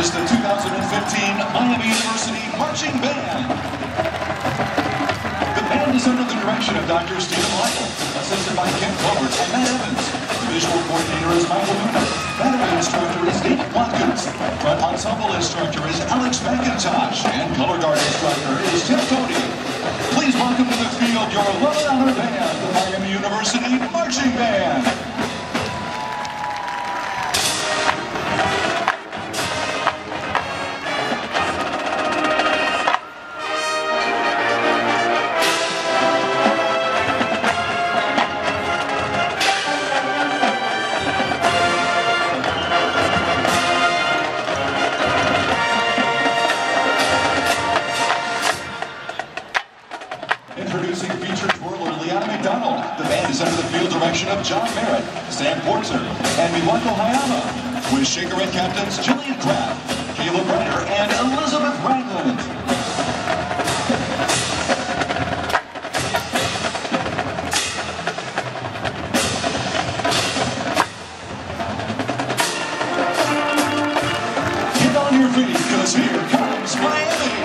is the 2015 Miami University Marching Band. The band is under the direction of Dr. Stephen Lytle, assisted by Ken Covert and Matt Evans. The visual coordinator is Michael Luna. Battery instructor is David Watkins. Front ensemble instructor is Alex McIntosh. And color guard instructor is Tim Cody. Please welcome to the field your love and honor band, the Miami University Marching Band. Introducing featured twirler Leanna McDonald. The band is under the field direction of John Merritt, Sam Porter, and Miwako Hayama, with shaker and captains Jillian Kraft, Caleb Ryder, and Elizabeth Ragland. Get on your feet, because here comes Miami!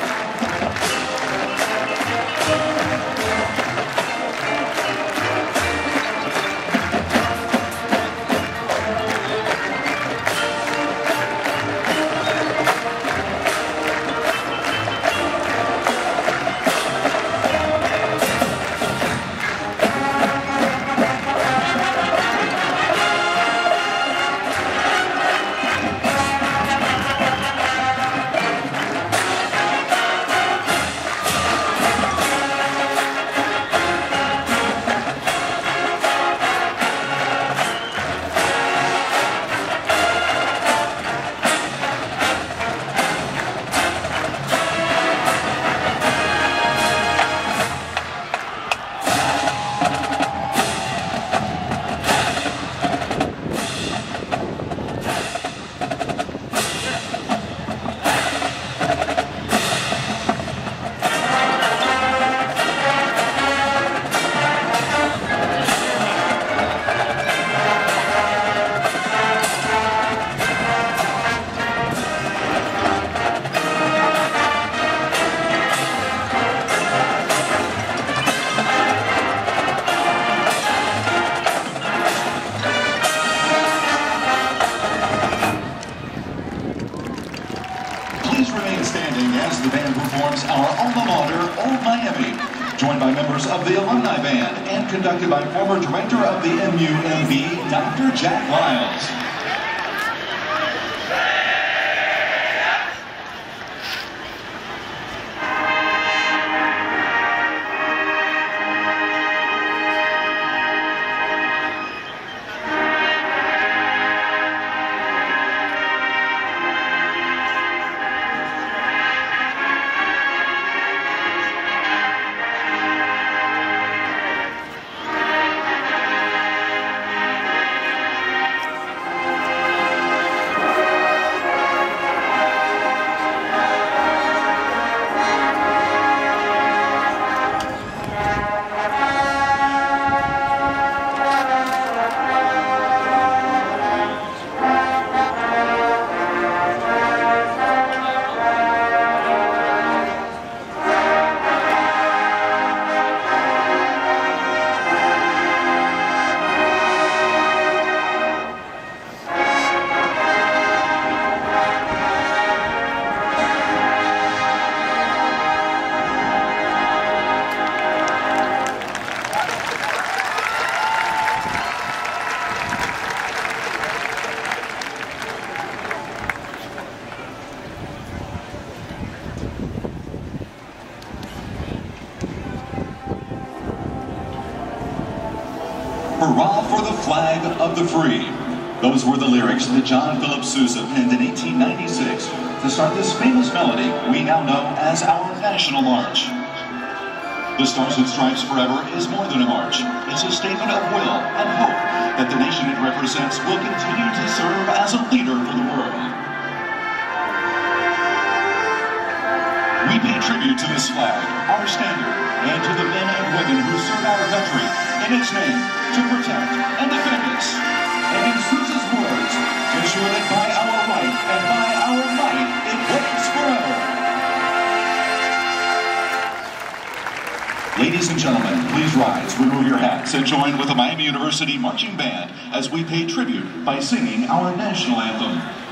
Please remain standing as the band performs our alma mater, Old Miami, joined by members of the Alumni Band and conducted by former director of the MUMB, Dr. Jack Lyles. Hurrah for the flag of the free. Those were the lyrics that John Philip Sousa penned in 1896 to start this famous melody we now know as our national march. The Stars and Stripes Forever is more than a march. It's a statement of will and hope that the nation it represents will continue to serve as a leader for the world. We pay tribute to this flag, our standard, and to the men and women who serve our country in its name to protect and defend us. And in Sousa's words, ensure that by our right and by our Ladies and gentlemen, please rise, remove your hats, and join with the Miami University Marching Band as we pay tribute by singing our national anthem.